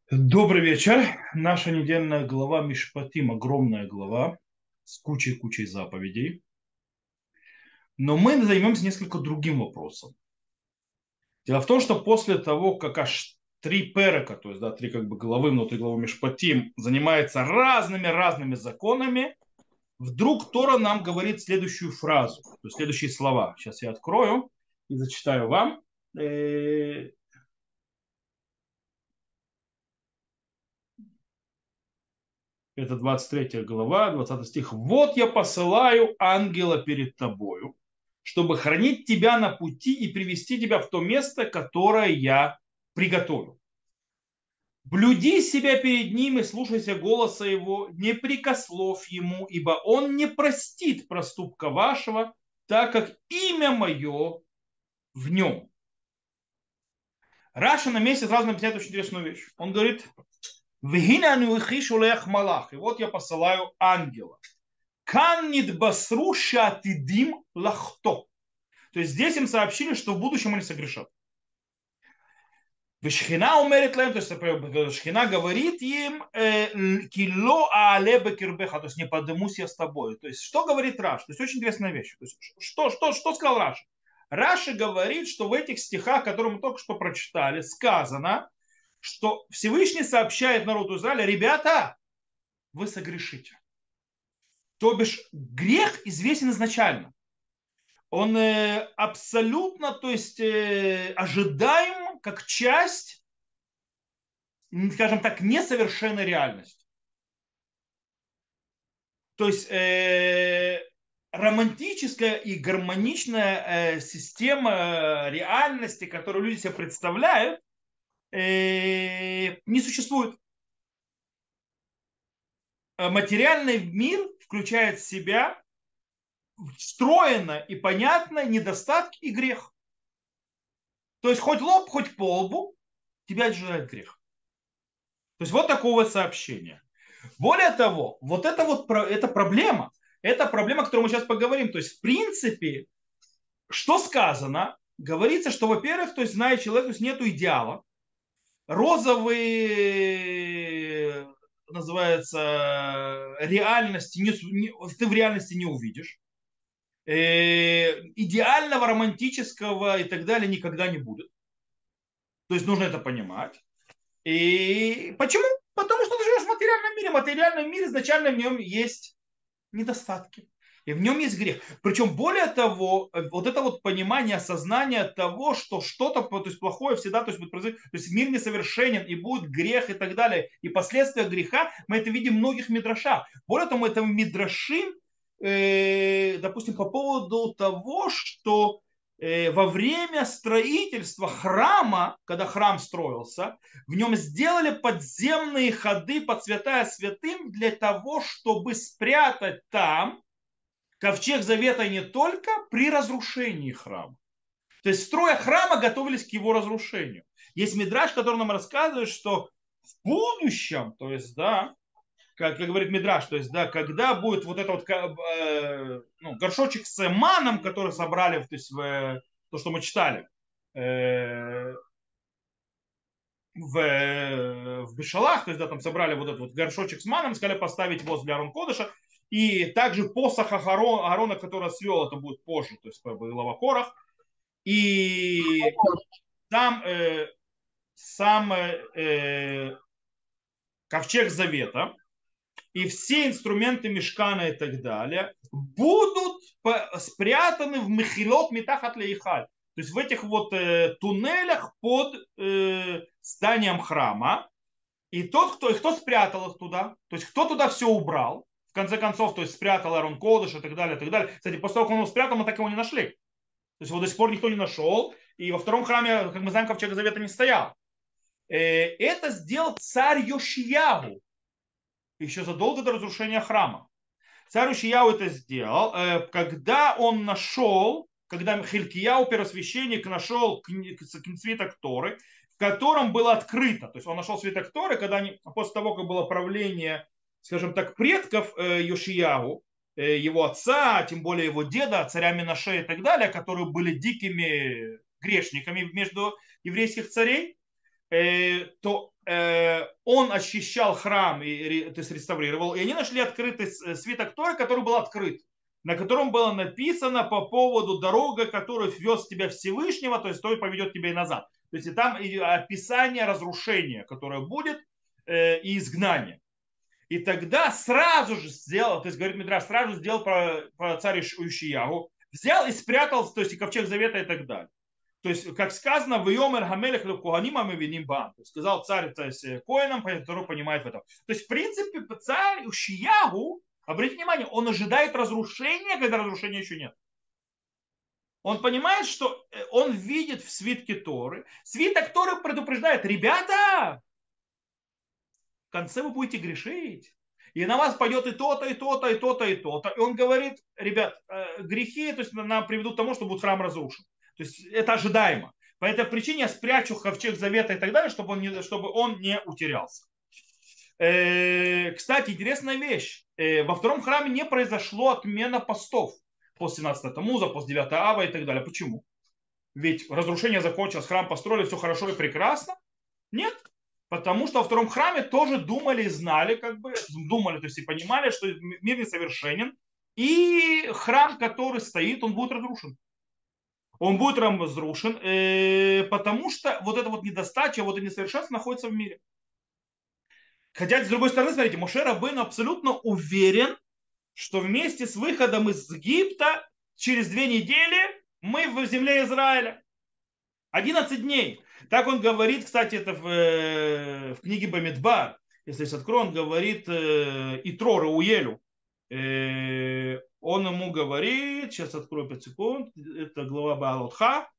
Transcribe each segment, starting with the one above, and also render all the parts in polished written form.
Добрый вечер. Наша недельная глава Мишпатим, огромная глава с кучей-кучей заповедей. Но мы займемся несколько другим вопросом. Дело в том, что после того, как аж три перека, то есть три как бы главы внутри главы Мишпатим, занимается разными законами, вдруг Тора нам говорит следующую фразу, то есть следующие слова. Сейчас я открою и зачитаю вам. Э, Это 23 глава, 20 стих. «Вот я посылаю ангела перед тобою, чтобы хранить тебя на пути и привести тебя в то место, которое я приготовил. Блюди себя перед ним и слушайся голоса его, не прикословь ему, ибо он не простит проступка вашего, так как имя мое в нем». Раша на месте сразу написать очень интересную вещь. Он говорит, «Вегина анухи шулех малах». И вот я посылаю ангела. Кан нидбасру шатидим лахто. То есть здесь им сообщили, что в будущем они согрешат. Шхина умерит лем, то есть Шхина говорит им, кило аалебе кирбеха, то есть не подымусь я с тобой. То есть что говорит Раш? То есть очень интересная вещь. То есть, что сказал Раш? Раши говорит, что в этих стихах, которые мы только что прочитали, сказано, что Всевышний сообщает народу Израиля, ребята, вы согрешите. То бишь грех известен изначально. Он абсолютно, то есть ожидаем как часть, скажем так, несовершенной реальности. То есть романтическая и гармоничная система реальности, которую люди себе представляют, не существует. Материальный мир включает в себя встроено и понятно недостатки и грех. То есть хоть лоб, хоть по лбу тебя ожидает грех. То есть вот такого сообщения. Более того, это проблема. Это проблема, о которой мы сейчас поговорим. То есть, в принципе, что сказано? Говорится, что, во-первых, то есть, зная человека, то есть нету идеала. Розовые, называется, реальности ты в реальности не увидишь. Идеального, романтического и так далее никогда не будет. То есть нужно это понимать. И почему? Потому что ты живешь в материальном мире. Материальный мир изначально в нем есть недостатки. И в нем есть грех. Причем более того, вот это вот понимание, осознание того, что что-то, то есть плохое всегда, то есть, будет произойти, то есть мир несовершенен, и будет грех и так далее. И последствия греха, мы это видим в многих мидрашах. Более того, мы это мидрашим, допустим, по поводу того, что во время строительства храма, когда храм строился, в нем сделали подземные ходы под святая святым для того, чтобы спрятать там ковчег завета не только при разрушении храма. То есть, строя храма, готовились к его разрушению. Есть мидраш, который нам рассказывает, что в будущем, то есть, да, как говорит Мидраш, то есть, да, когда будет вот этот вот горшочек с маном, который собрали, то есть, то, что мы читали, в Бешалах, то есть, да, там собрали вот этот вот горшочек с маном, сказали поставить возле Арон Кодыша, и также посох Аарона, который свел, это будет позже, то есть, глава Корах, и сам, сам ковчег завета, и все инструменты мешкана и так далее будут спрятаны в мехилот метахат лейхаль. То есть в этих вот туннелях под зданием храма. И кто спрятал их туда, то есть кто туда все убрал, в конце концов, то есть спрятал Арон Кодыш и так далее, и так далее. Кстати, после того, как он его спрятал, мы так его не нашли. То есть его до сих пор никто не нашел. И во втором храме, как мы знаем, ковчег завета не стоял. Это сделал царь Йошиягу еще задолго до разрушения храма. Царь Йошияу это сделал, когда он нашел, когда Хилкияу, первосвященник, нашел свиток Торы, в котором было открыто. То есть он нашел свиток Торы, когда они, после того, как было правление, скажем так, предков Йошияу, его отца, тем более его деда, царя Минаше и так далее, которые были дикими грешниками между еврейских царей, то он очищал храм, то есть реставрировал, и они нашли открытый свиток Торы, который был открыт, на котором было написано по поводу дорога, которую вез тебя Всевышнего, то есть то и поведет тебя и назад. То есть и там и описание разрушения, которое будет, и изгнания. И тогда сразу же сделал, то есть, говорит Мидраш, сразу сделал про царя Ушиягу, взял и спрятал, то есть и ковчег завета и так далее. То есть, как сказано, в Йомер Хамелех Куганим Амевиним Бам. Сказал царь, то есть, коинам, который понимает в этом. То есть, в принципе, царь Ушиягу, обратите внимание, он ожидает разрушения, когда разрушения еще нет. Он понимает, что он видит в свитке Торы. Свиток Торы предупреждает, ребята, в конце вы будете грешить. И на вас пойдет и то-то, и то-то, и то-то, и то-то. И он говорит, ребят, грехи, то есть нам приведут к тому, что будет храм разрушен. То есть это ожидаемо. По этой причине я спрячу ковчег завета и так далее, чтобы он не утерялся. Кстати, интересная вещь. Во втором храме не произошло отмена постов после 17 Тамуза, после 9 Ава и так далее. Почему? Ведь разрушение закончилось, храм построили, все хорошо и прекрасно. Нет, потому что во втором храме тоже думали и знали, думали, то есть и понимали, что мир несовершенен, и храм, который стоит, он будет разрушен. Он будет разрушен, потому что вот эта вот недостача, вот это несовершенство находится в мире. Хотя, с другой стороны, смотрите, Моше Рабейну абсолютно уверен, что вместе с выходом из Египта через 2 недели мы в земле Израиля. 11 дней. Так он говорит, кстати, это в книге Бамидбар. Если я открою, он говорит Итро Рауелю. Он ему говорит, сейчас открою 5 секунд, это глава Баалотха.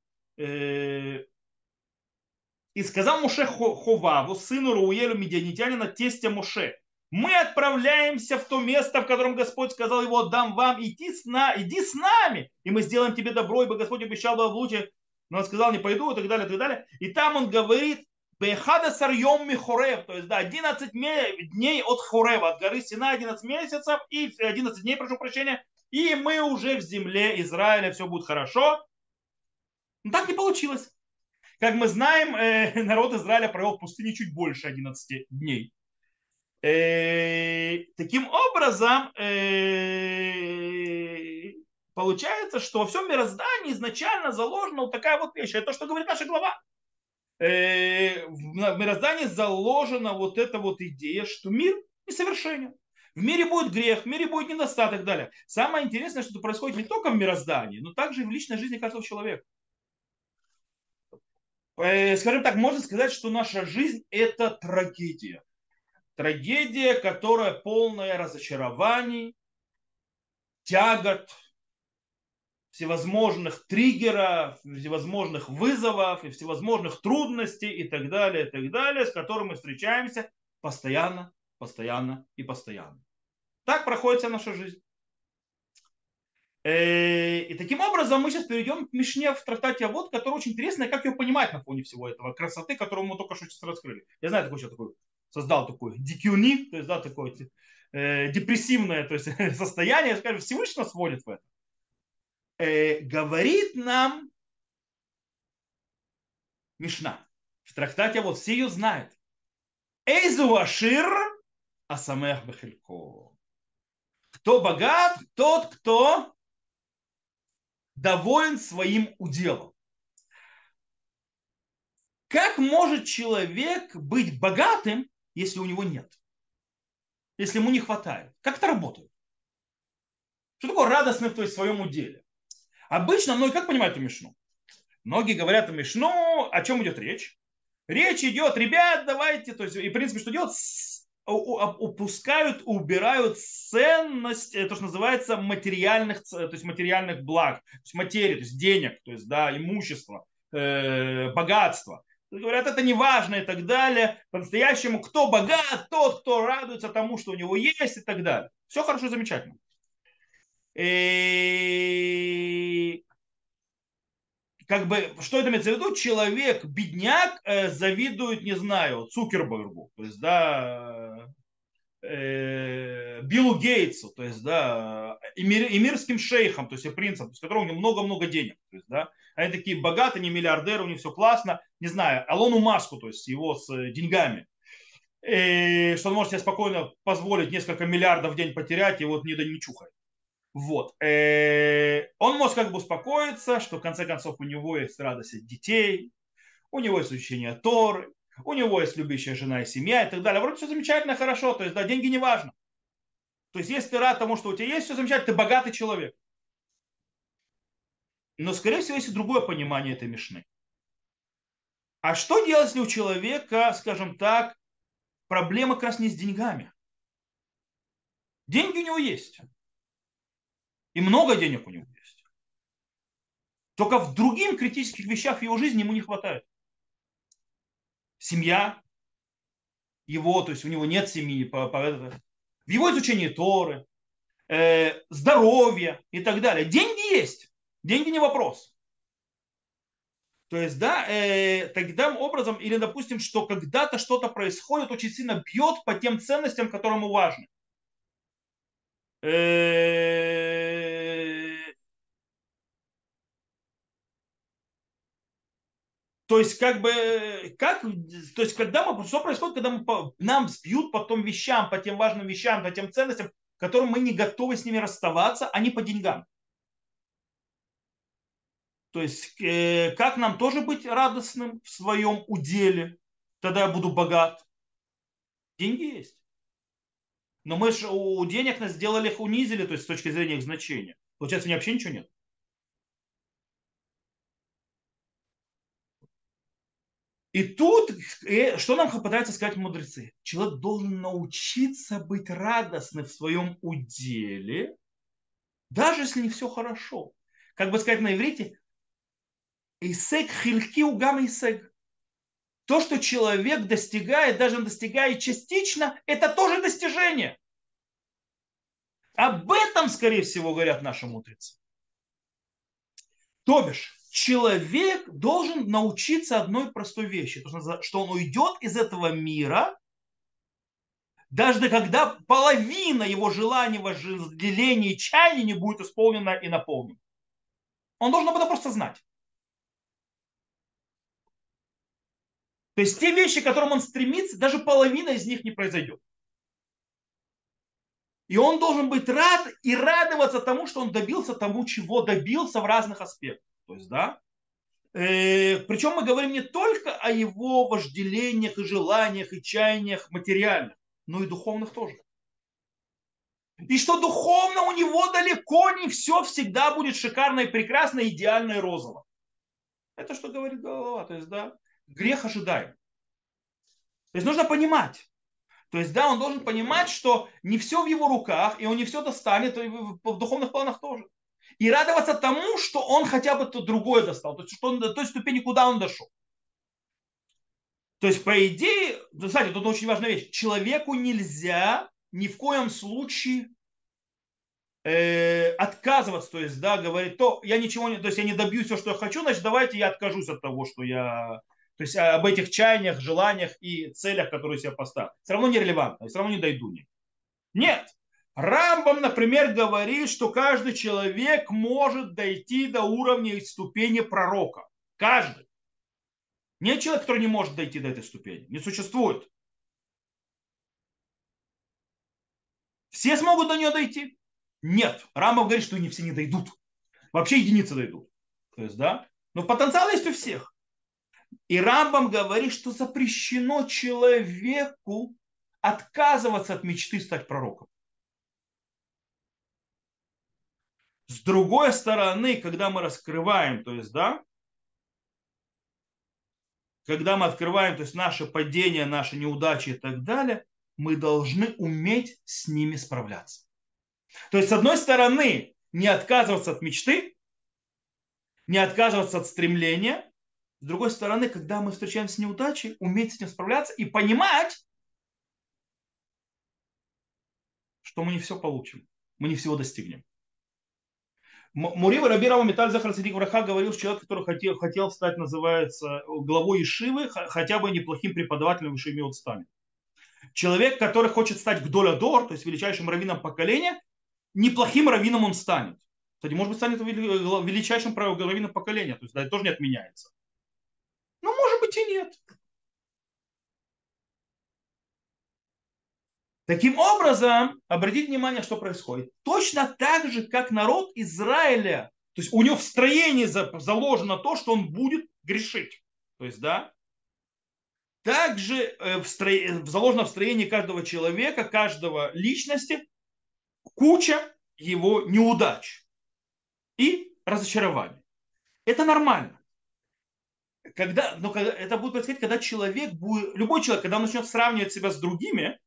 И сказал Моше Ховаву, сыну Рауелю Медианитянина, тестя Моше, мы отправляемся в то место, в котором Господь сказал, его отдам вам, иди с нами, и мы сделаем тебе добро, ибо Господь обещал бы в луче, но он сказал, не пойду, и так далее, и так далее. И там он говорит, Бехада Сарьем Михорев, то есть, да, 11 дней от Хорева, от горы Сина, 11 месяцев, и 11 дней, прошу прощения, и мы уже в земле Израиля, все будет хорошо. Но так не получилось. Как мы знаем, народ Израиля провел в пустыне чуть больше 11 дней. Таким образом, получается, что во всем мироздании изначально заложена вот такая вот вещь. Это то, что говорит наша глава. В мироздании заложена вот эта вот идея, что мир несовершенен. В мире будет грех, в мире будет недостаток и так далее. Самое интересное, что это происходит не только в мироздании, но также и в личной жизни каждого человека. Скажем так, можно сказать, что наша жизнь – это трагедия. Трагедия, которая полная разочарований, тягот, всевозможных триггеров, всевозможных вызовов и всевозможных трудностей и так далее, с которыми мы встречаемся постоянно, постоянно и постоянно. Так проходит вся наша жизнь. И таким образом мы сейчас перейдем к Мишне в трактате Авот, который очень интересный, как ее понимать на фоне всего этого красоты, которую мы только что сейчас раскрыли. Я знаю, такой человек создал такой дикюни, то есть, да, такое депрессивное, то есть, состояние, скажем, Всевышний нас вводит в это. Говорит нам Мишна в трактате Авот, все ее знают. Эйзу ашир асамех бехелько. Кто богат, тот, кто доволен своим уделом. Как может человек быть богатым, если у него нет? Если ему не хватает? Как это работает? Что такое радостный в своем уделе? Обычно, как понимают эту Мишну? Многие говорят о Мишну, о чем идет речь? Речь идет, ребят, давайте, то есть, и в принципе, что делают? Упускают, убирают ценность, то, что называется материальных, то есть материальных благ, то есть материи, то есть денег, то есть, да, имущества, богатства. Говорят, это не важно и так далее. По-настоящему, кто богат, тот, кто радуется тому, что у него есть и так далее. Все хорошо, замечательно. И что это имеется в виду? Человек, бедняк, завидует, не знаю, Цукербергу. То есть, да, Биллу Гейтсу, то есть, да, эмирским шейхам, то есть, и принцам, с которым у него много-много денег, то есть, да, они такие богатые, не миллиардеры, у них все классно, не знаю, Алону Маску, то есть, его с деньгами, и что он может себе спокойно позволить несколько миллиардов в день потерять, и вот не чухает. Вот. Он может как бы успокоиться, что в конце концов у него есть радость от детей, у него есть учение Торы, у него есть любящая жена и семья и так далее. Вроде все замечательно, хорошо, то есть, да, деньги не важно. То есть, если ты рад тому, что у тебя есть, все замечательно, ты богатый человек. Но, скорее всего, есть и другое понимание этой мишны. А что делать, если у человека, скажем так, проблема как раз не с деньгами? Деньги у него есть. И много денег у него есть. Только в других критических вещах в его жизни ему не хватает. Семья его, то есть у него нет семьи, в его изучении Торы, здоровье и так далее. Деньги есть. Деньги не вопрос. То есть, да, таким образом, или, допустим, что когда-то что-то происходит, очень сильно бьет по тем ценностям, которые ему важны. То есть, как бы, то есть, что происходит, когда нам сбьют по тем вещам, по тем важным вещам, по тем ценностям, которым мы не готовы с ними расставаться, а не по деньгам. То есть, как нам тоже быть радостным в своем уделе, тогда я буду богат. Деньги есть. Но мы же у денег нас сделали их, унизили, то есть с точки зрения их значения. Получается, у меня вообще ничего нет. И тут, что нам пытаются сказать мудрецы? Человек должен научиться быть радостным в своем уделе, даже если не все хорошо. Как бы сказать на иврите, исег хильки угам исег. То, что человек достигает, даже достигает частично, это тоже достижение. Об этом, скорее всего, говорят наши мудрецы. То бишь, человек должен научиться одной простой вещи, что он уйдет из этого мира, даже когда половина его желаний, вожделений и чаяний не будет исполнена и наполнена. Он должен об этом просто знать. То есть те вещи, к которым он стремится, даже половина из них не произойдет. И он должен быть рад и радоваться тому, что он добился тому, чего добился в разных аспектах. То есть, да, причем мы говорим не только о его вожделениях и желаниях и чаяниях материальных, но и духовных тоже. И что духовно у него далеко не все всегда будет шикарно и прекрасно, идеально и розово. Это что говорит голова. То есть, да, грех ожидаем. То есть нужно понимать. То есть, да, он должен понимать, что не все в его руках, и он не все достанет, и в духовных планах тоже. И радоваться тому, что он хотя бы то другое достал, то есть, что он до той ступени, куда он дошел. То есть, по идее, кстати, тут очень важная вещь. Человеку нельзя ни в коем случае отказываться, то есть, да, говорить, то я ничего не, то есть я не добьюсь все, что я хочу, значит, давайте я откажусь от того, что я, то есть об этих чаяниях, желаниях и целях, которые я поставил. Все равно нерелевантно, все равно не дойду. Нет. Рамбам, например, говорит, что каждый человек может дойти до уровня и ступени пророка. Каждый. Нет человека, который не может дойти до этой ступени. Не существует. Все смогут до нее дойти? Нет. Рамбам говорит, что не все не дойдут. Вообще единицы дойдут. То есть, да? Но потенциал есть у всех. И Рамбам говорит, что запрещено человеку отказываться от мечты стать пророком. С другой стороны, когда мы раскрываем, то есть, да, когда мы открываем, то есть наши падения, наши неудачи и так далее, мы должны уметь с ними справляться. То есть, с одной стороны, не отказываться от мечты, не отказываться от стремления. С другой стороны, когда мы встречаемся с неудачей, уметь с ним справляться и понимать, что мы не все получим, мы не всего достигнем. Мурива Раби Рава Миталь Захар Цадик Враха говорил, что человек, который хотел стать, называется, главой Ишивы, хотя бы неплохим преподавателем в Ишиве он станет. Человек, который хочет стать гдоль-адор, то есть величайшим раввином поколения, неплохим раввином он станет. Кстати, может быть, станет величайшим раввином поколения, то есть да, это тоже не отменяется. Ну, может быть и нет. Таким образом, обратите внимание, что происходит. Точно так же, как народ Израиля, то есть у него в строении заложено то, что он будет грешить. То есть, да, также заложено в строении каждого человека, каждого личности куча его неудач и разочарований. Это нормально. Это будет происходить, когда человек будет, любой человек, когда он начнет сравнивать себя с другими,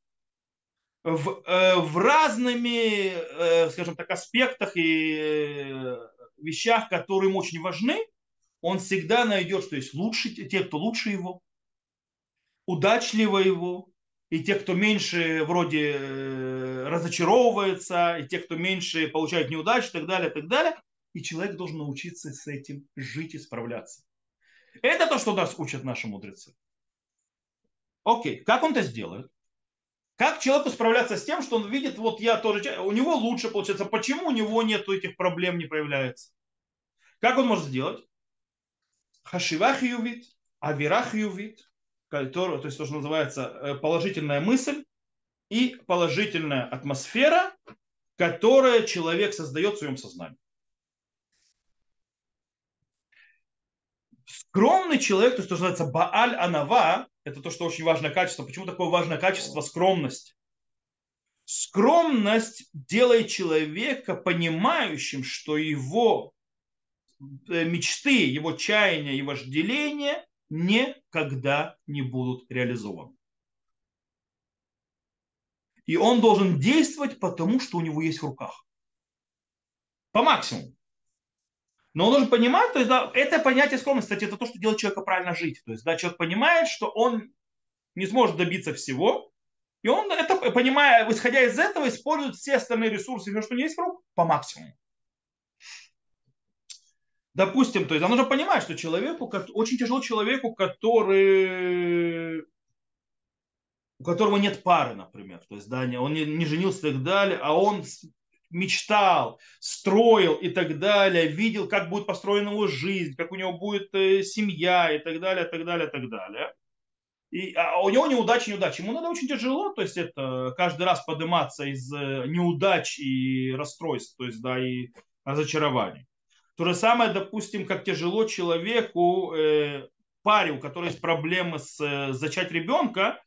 в разными, скажем так, аспектах и вещах, которые ему очень важны, он всегда найдет, что есть лучше, те, кто лучше его, удачливо его, и те, кто меньше вроде разочаровывается, и те, кто меньше получает неудачи, и так далее, и так далее. И человек должен научиться с этим жить и справляться. Это то, что нас учат наши мудрецы. Окей, как он это сделает? Как человеку справляться с тем, что он видит, вот я тоже, у него лучше получается, почему у него нет этих проблем, не появляется? Как он может сделать? Хашивах ювит, авирах ювит, то есть то, что называется положительная мысль и положительная атмосфера, которую человек создает в своем сознании. Скромный человек, то есть то, что называется Бааль Анава, это то, что очень важное качество. Почему такое важное качество скромность? Скромность делает человека понимающим, что его мечты, его чаяния и вожделения никогда не будут реализованы. И он должен действовать потому, что у него есть в руках. По максимуму. Но он должен понимать, то есть, да, это понятие скромности, кстати, это то, что делает человека правильно жить. То есть, да, человек понимает, что он не сможет добиться всего, и он это, понимая, исходя из этого, использует все остальные ресурсы, все, что у него есть в руках, по максимуму. Допустим, то есть, нужно понимать, что человеку, очень тяжело человеку, у которого нет пары, например, то есть, да, он не женился и так далее, а он мечтал, строил и так далее, видел, как будет построена его жизнь, как у него будет семья и так далее, так далее, так далее. А у него неудачи. Ему надо очень тяжело, то есть это каждый раз подниматься из неудач и расстройств, то есть, да, и разочарований. То же самое, допустим, как тяжело человеку, паре, у которой есть проблемы с зачать ребенка,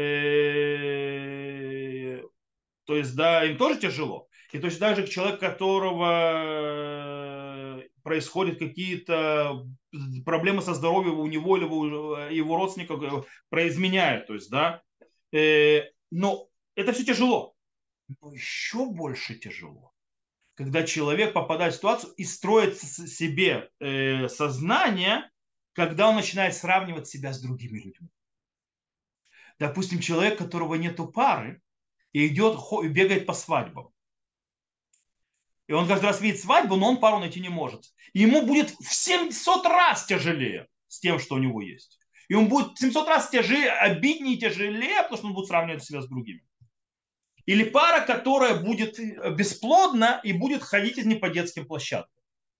то есть, да, им тоже тяжело. И точно так же человек, у которого происходят какие-то проблемы со здоровьем у него или у его родственников произменяют, то есть, да. Но это все тяжело. Но еще больше тяжело, когда человек попадает в ситуацию и строит себе сознание, когда он начинает сравнивать себя с другими людьми. Допустим, человек, у которого нету пары, и идет, и бегает по свадьбам. И он каждый раз видит свадьбу, но он пару найти не может. И ему будет в 700 раз тяжелее с тем, что у него есть. И он будет в 700 раз тяжелее, обиднее и тяжелее, потому что он будет сравнивать себя с другими. Или пара, которая будет бесплодна и будет ходить не по детским площадкам.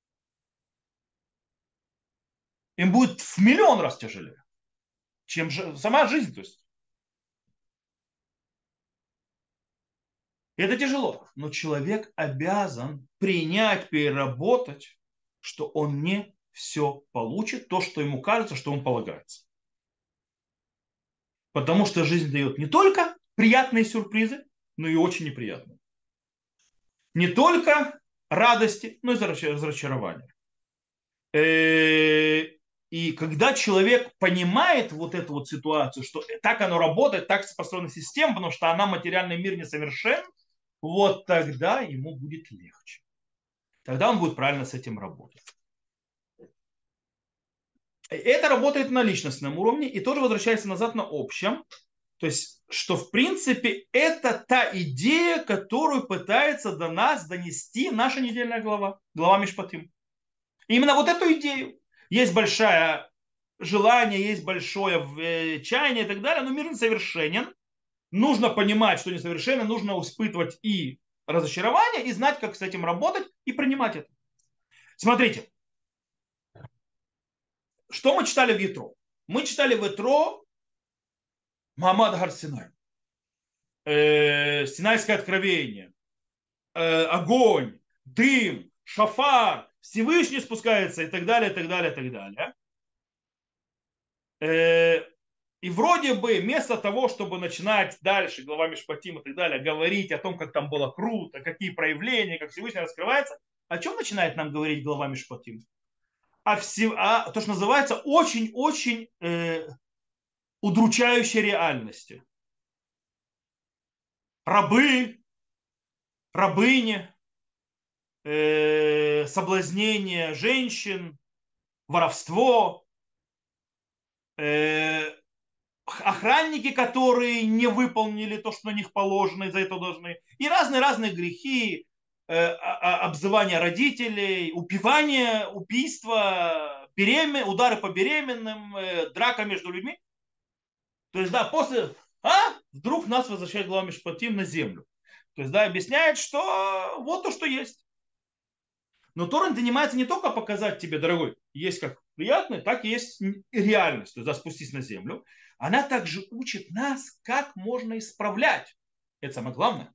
Им будет в миллион раз тяжелее, чем сама жизнь. То есть. И это тяжело. Но человек обязан принять, переработать, что он не все получит, то, что ему кажется, что он полагается. Потому что жизнь дает не только приятные сюрпризы, но и очень неприятные. Не только радости, но и разочарования. И когда человек понимает вот эту вот ситуацию, что так оно работает, так построена система, потому что она, материальный мир, несовершен, вот тогда ему будет легче. Тогда он будет правильно с этим работать. Это работает на личностном уровне и тоже возвращается назад на общем. То есть, что в принципе это та идея, которую пытается до нас донести наша недельная глава, глава Мишпатим. Именно вот эту идею. Есть большое желание, есть большое чаяние и так далее, но мир несовершенен. нужно понимать, что несовершенно, нужно испытывать и разочарование, и знать, как с этим работать, и принимать это. Смотрите, что мы читали в Ятро? Мы читали в Ятро Мамад Гарсинай, Синайское откровение, огонь, дым, шафар, Всевышний спускается и так далее, и так далее, и так далее. И вроде бы вместо того, чтобы начинать дальше главами Мишпатим и так далее, говорить о том, как там было круто, какие проявления, как Всевышний раскрывается, о чем начинает нам говорить главами Мишпатим? О то, что называется очень-очень удручающей реальности. Рабы, рабыни, соблазнение женщин, воровство, охранники, которые не выполнили то, что на них положено, и за это должны, и разные-разные грехи, обзывание родителей, убивание, убийство, удары по беременным, драка между людьми. То есть, да, после, вдруг нас возвращает глава Мишпатим на землю. То есть, да, объясняет, что вот то, что есть. Но Тора занимается не только показать тебе, дорогой, есть как приятное, так и есть реальность. То есть, да, спустись на землю. Она также учит нас, как можно исправлять. Это самое главное.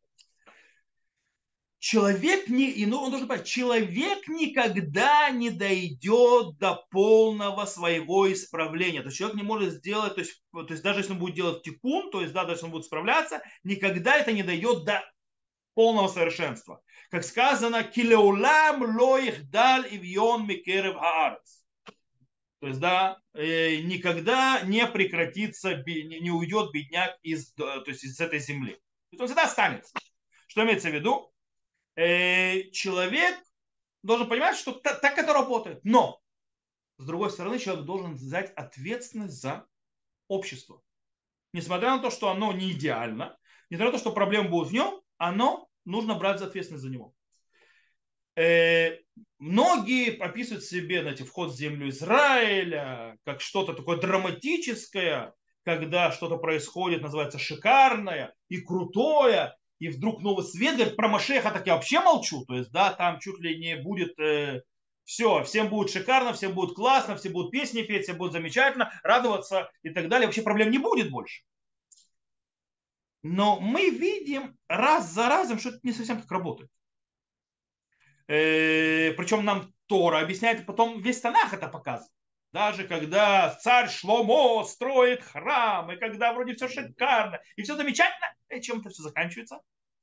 Человек не, и ну, он должен понять, человек никогда не дойдет до полного своего исправления. То есть человек не может сделать, то есть даже если он будет делать тикун, то есть да, даже если он будет справляться, никогда это не дойдет до полного совершенства. Как сказано, килеулам лоих даль ивьон микерев хаарец. То есть, да, никогда не прекратится, не уйдет бедняк то есть из этой земли. То есть он всегда останется. Что имеется в виду? Человек должен понимать, что так это работает. Но, с другой стороны, человек должен взять ответственность за общество. Несмотря на то, что оно не идеально, несмотря на то, что проблемы будут в нем, оно нужно брать ответственность за него. Многие описывают себе, знаете, вход в землю Израиля как что-то такое драматическое, когда что-то происходит, называется шикарное и крутое, и вдруг новый свет, говорит, про Машеха так я вообще молчу, то есть, да, там чуть ли не будет все, всем будет шикарно, всем будет классно, все будут песни петь, все будет замечательно, радоваться и так далее, вообще проблем не будет больше. Но мы видим раз за разом, что это не совсем так работает. Причем нам Тора объясняет, и потом весь Танах это показывает. Даже когда царь Шломо строит храм, и когда вроде все шикарно, и все замечательно, и чем это все заканчивается?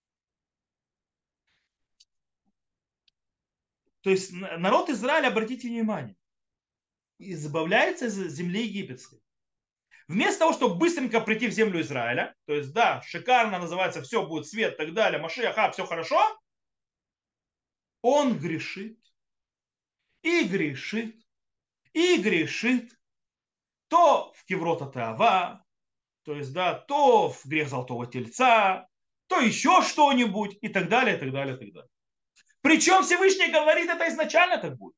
То есть народ Израиля, обратите внимание, избавляется из земли египетской. Вместо того, чтобы быстренько прийти в землю Израиля, то есть, да, шикарно называется, все будет свет, так далее, Машиах, все хорошо, он грешит, и грешит, и грешит, то в Кеврота Теава, то есть, да, то в грех золотого тельца, то еще что-нибудь, и так далее, и так далее, и так далее. Причем Всевышний говорит, это изначально так будет.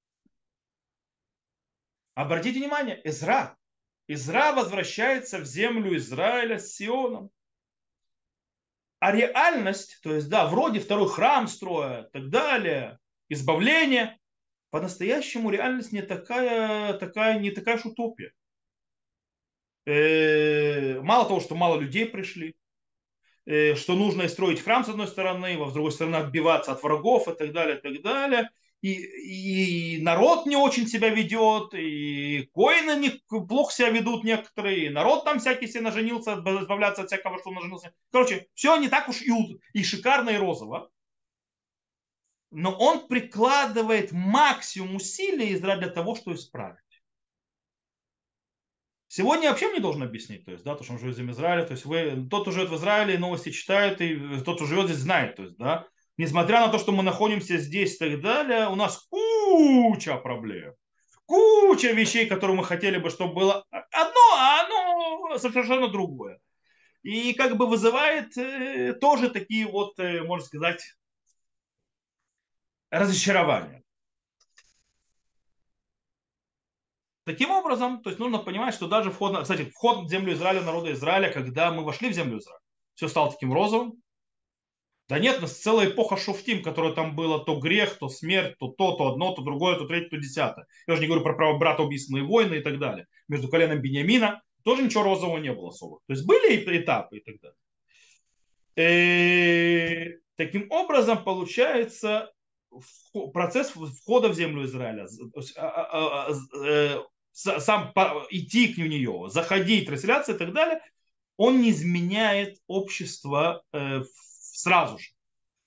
Обратите внимание, Изра возвращается в землю Израиля с Сионом. А реальность, то есть, да, вроде второй храм строят, и так далее, избавление, по-настоящему реальность не такая уж утопия. Мало того, что мало людей пришли, что нужно строить храм с одной стороны, с другой стороны отбиваться от врагов и так далее, и так далее. И народ не очень себя ведет, и коины плохо себя ведут некоторые, и народ там всякий себе наженился, избавляться от всякого, что наженился. Короче, все не так уж и шикарно, и розово. Но он прикладывает максимум усилий для того, чтобы исправить. Сегодня я вообще мне должен объяснить, то есть, да, то, что он живет в Израиле, то есть тот, кто живет в Израиле, новости читает, и тот, кто живет здесь, знает, то есть, да, несмотря на то, что мы находимся здесь и так далее, у нас куча проблем, куча вещей, которые мы хотели бы, чтобы было одно, а оно совершенно другое. И как бы вызывает тоже такие вот, можно сказать, разочарования. Таким образом, то есть нужно понимать, что даже кстати, вход в землю Израиля, народа Израиля, когда мы вошли в землю Израиля, все стало таким розовым. Да нет, у нас целая эпоха шуфтим, которая там было то грех, то смерть, то одно, то другое, то третье, то десятое. Я уже не говорю про право брата убийственные войны и так далее. Между коленом Бениамина тоже ничего розового не было особо. То есть были этапы и так далее. Таким образом, получается, процесс входа в землю Израиля, сам идти к нее, заходить, расселяться и так далее, он не изменяет общество сразу же.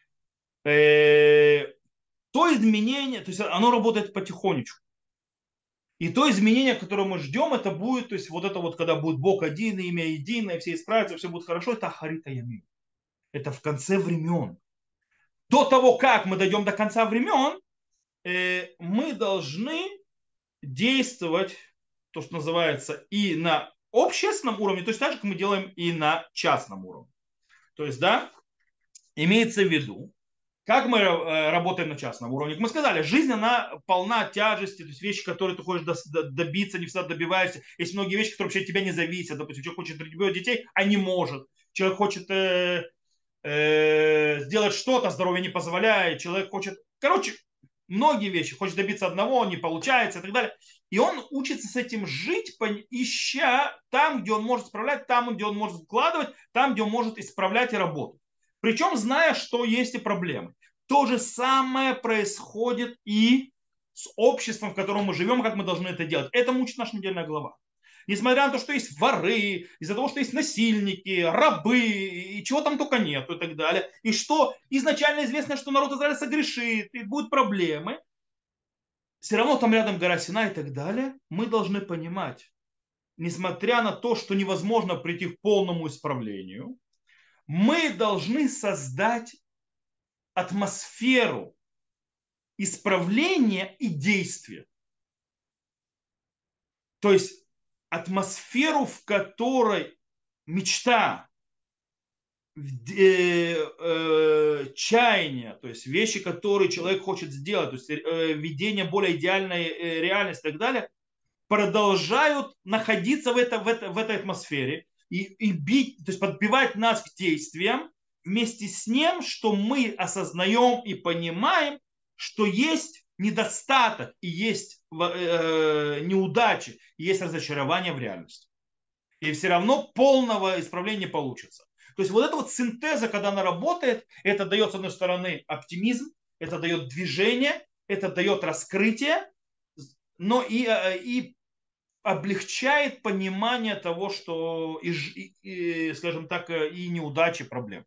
То изменение, то есть оно работает потихонечку. И то изменение, которое мы ждем, это будет, то есть вот это вот, когда будет Бог один, имя единое, все исправятся, все будет хорошо, это Ахарита Ямин. Это в конце времен. До того, как мы дойдем до конца времен, мы должны действовать, то, что называется, и на общественном уровне, то есть так же, как мы делаем и на частном уровне. То есть, да, имеется в виду, как мы работаем на частном уровне. Как мы сказали, жизнь, она полна тяжести, то есть вещи, которые ты хочешь добиться, не всегда добиваешься. Есть многие вещи, которые вообще от тебя не зависят. Допустим, человек хочет родить детей, а не может. Человек хочет сделать что-то, здоровье не позволяет. Человек хочет, короче, многие вещи. Хочет добиться одного, не получается и так далее. И он учится с этим жить, ища там, где он может справлять, там, где он может вкладывать, там, где он может исправлять и работать. Причем зная, что есть и проблемы. То же самое происходит и с обществом, в котором мы живем, как мы должны это делать. Это учит наша недельная глава. Несмотря на то, что есть воры, из-за того, что есть насильники, рабы, и чего там только нету и так далее. И что изначально известно, что народ Израиля согрешит, и будут проблемы. Все равно там рядом гора Сина и так далее. Мы должны понимать, несмотря на то, что невозможно прийти к полному исправлению, мы должны создать атмосферу исправления и действия. То есть атмосферу, в которой мечта, чаяния, то есть вещи, которые человек хочет сделать, то есть видение более идеальной реальности и так далее, продолжают находиться в этой атмосфере и бить, то есть подбивать нас к действиям вместе с тем, что мы осознаем и понимаем, что есть недостаток и есть неудачи, и есть разочарование в реальности. И все равно полного исправления не получится. То есть вот это вот синтеза, когда она работает, это дает, с одной стороны, оптимизм, это дает движение, это дает раскрытие, но и облегчает понимание того, что, скажем так, и неудачи, проблем.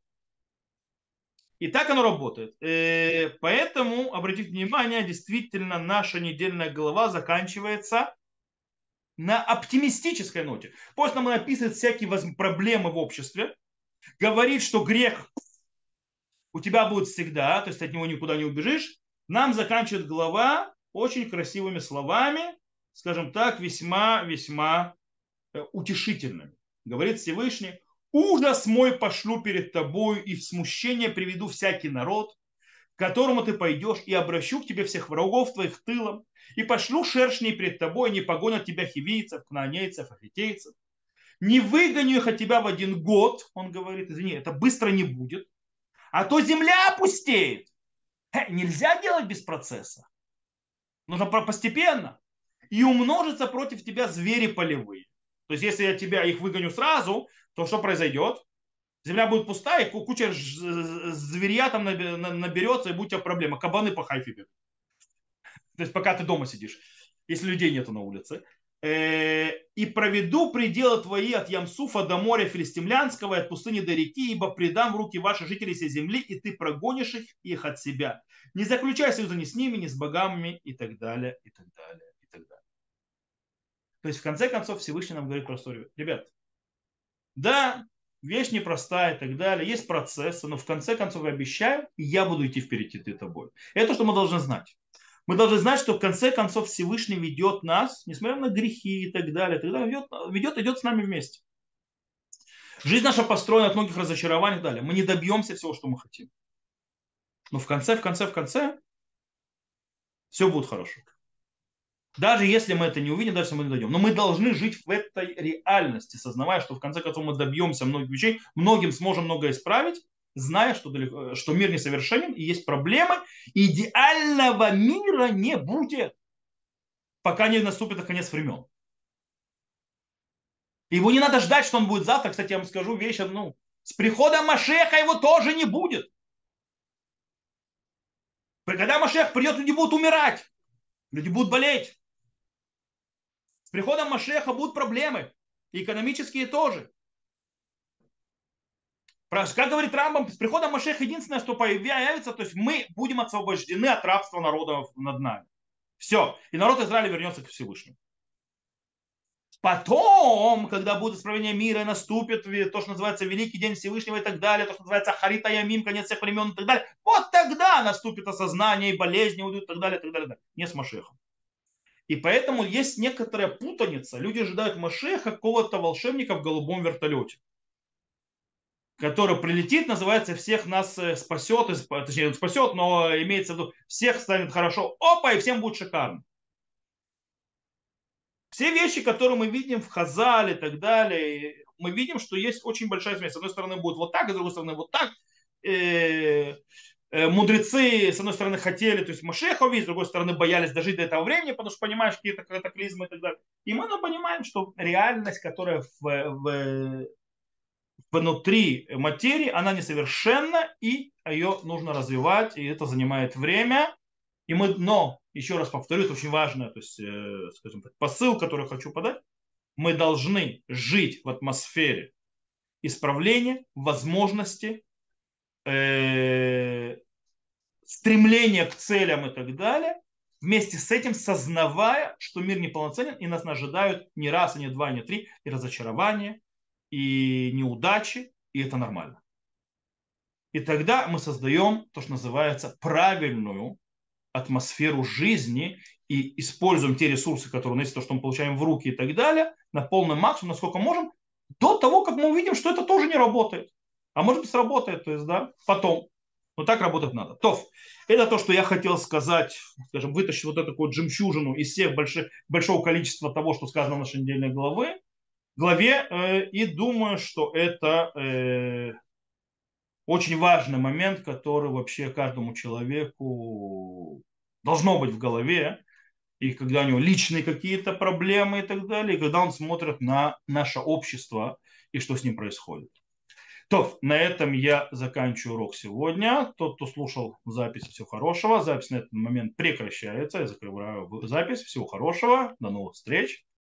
И так оно работает. Поэтому, обратите внимание, действительно наша недельная глава заканчивается на оптимистической ноте. После нам описывает всякие проблемы в обществе, говорит, что грех у тебя будет всегда, то есть от него никуда не убежишь. Нам заканчивает глава очень красивыми словами, скажем так, весьма утешительными. Говорит Всевышний: ужас мой пошлю перед тобою, и в смущение приведу всякий народ, к которому ты пойдешь, и обращу к тебе всех врагов твоих тылом, и пошлю шершней перед тобой, не погонят тебя хивийцев, кнаанейцев, ахитейцев. Не выгоню их от тебя в 1 год, он говорит, извини, это быстро не будет, а то земля опустеет. Нельзя делать без процесса. Нужно постепенно. И умножится против тебя звери полевые. То есть, если я тебя их выгоню сразу, то что произойдет? Земля будет пустая, и куча зверя там наберется, и будет у тебя проблема. Кабаны по хайфе бегают. То есть, пока ты дома сидишь, если людей нету на улице. И проведу пределы твои от Ямсуфа до моря Филистимлянского, и от пустыни до реки, ибо предам в руки ваши жителей всей земли, и ты прогонишь их от себя. Не заключай союза ни с ними, ни с богами, и так далее, и так далее, и так далее. То есть, в конце концов, Всевышний нам говорит простую: ребят, да, вещь непростая и так далее, есть процессы, но в конце концов, я обещаю, я буду идти впереди тобой. Это что мы должны знать. Мы должны знать, что в конце концов Всевышний ведет нас, несмотря на грехи и так далее, идет с нами вместе. Жизнь наша построена от многих разочарований и так далее. Мы не добьемся всего, что мы хотим. Но в конце, все будет хорошо. Даже если мы это не увидим, даже если мы не дойдем. Но мы должны жить в этой реальности, сознавая, что в конце концов мы добьемся многих вещей, многим сможем многое исправить, зная, что, что мир несовершенен и есть проблемы. Идеального мира не будет, пока не наступит конец времен. Его не надо ждать, что он будет завтра. Кстати, я вам скажу вещь одну. С приходом Машеха его тоже не будет. Когда Машех придет, люди будут умирать. Люди будут болеть. С приходом Машеха будут проблемы. И экономические тоже. Как говорит Рамбам, с приходом Машеха единственное, что появится, то есть мы будем освобождены от рабства народов над нами. Все. И народ Израиля вернется к Всевышнему. Потом, когда будет исправление мира, наступит то, что называется Великий день Всевышнего и так далее, то, что называется Харита Ямим, конец всех времен и так далее, вот тогда наступит осознание и болезни уйдут и так далее, и так далее. Не с Машехом. И поэтому есть некоторая путаница. Люди ожидают Машеха, какого-то волшебника в голубом вертолете, который прилетит, называется, всех нас спасет, точнее, спасет, но имеется в виду, всех станет хорошо, опа, и всем будет шикарно. Все вещи, которые мы видим в Хазале и так далее, мы видим, что есть очень большая смесь. С одной стороны будет вот так, с другой стороны вот так. Мудрецы, с одной стороны, хотели, то есть Машеха увидеть, с другой стороны, боялись дожить до этого времени, потому что понимаешь какие-то катаклизмы и так далее. И мы понимаем, что реальность, которая внутри материи, она несовершенна, и ее нужно развивать, и это занимает время. И мы, но, еще раз повторю, это очень важно, то есть, скажем так, посыл, который я хочу подать, мы должны жить в атмосфере исправления, возможности, стремления к целям и так далее, вместе с этим сознавая, что мир неполноценен, и нас ожидают не раз, и не два, и не три, и разочарования, и неудачи, и это нормально. И тогда мы создаем то, что называется правильную атмосферу жизни и используем те ресурсы, которые у нас есть, то, что мы получаем в руки и так далее, на полный максимум, насколько можем, до того, как мы увидим, что это тоже не работает. А может быть сработает, то есть, да, потом. Но так работать надо. То, это то, что я хотел сказать, скажем, вытащить вот эту вот жемчужину из всех большого количества того, что сказано в нашей недельной главе, и думаю, что это очень важный момент, который вообще каждому человеку должно быть в голове, и когда у него личные какие-то проблемы и так далее, и когда он смотрит на наше общество и что с ним происходит. То, на этом я заканчиваю урок сегодня. Тот, кто слушал запись, всего хорошего. Запись на этот момент прекращается. Я закрываю запись. Всего хорошего. До новых встреч.